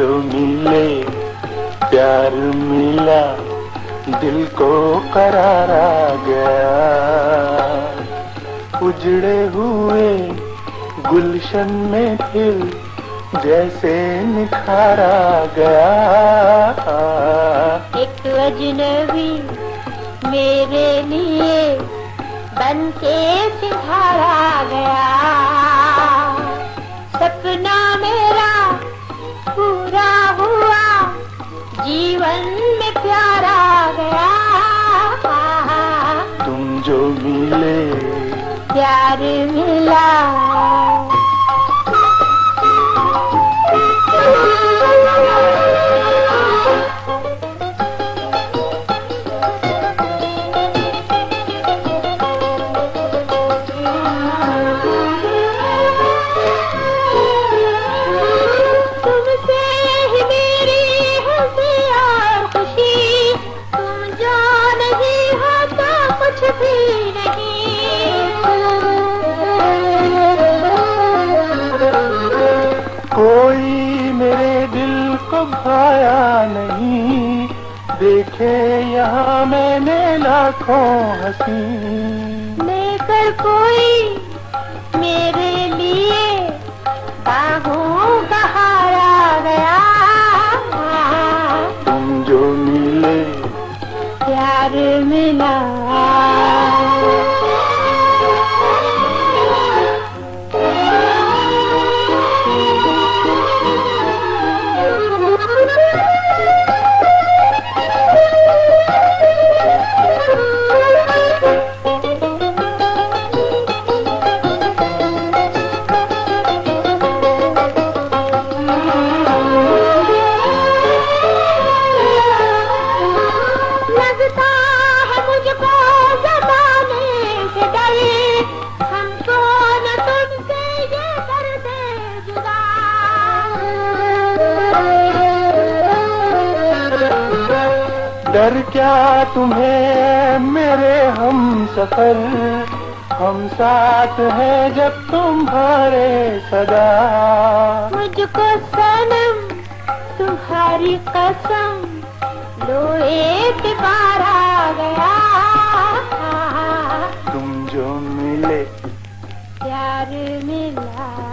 जो मिले प्यार मिला, दिल को करार आ गया। उजड़े हुए गुलशन में फिर जैसे निखार आ गया। एक अजनबी मेरे लिए बन के सिंघारा गया। सपना मेरा पूरा हुआ, जीवन में प्यार आ गया। तुम जो मिले प्यार मिला। कोई मेरे दिल को भाया नहीं, देखे यहाँ मैंने लाखों हंसी। लेकर कोई मेरे लिए बाहों का हार आ गया। तुम जो मिले प्यार मिला। डर क्या तुम्हें मेरे हम सफर, हम साथ हैं जब तुम्हारे सदा। मुझको सनम तुम्हारी कसम, लो एक बार आ गया। तुम जो मिले प्यार मिला।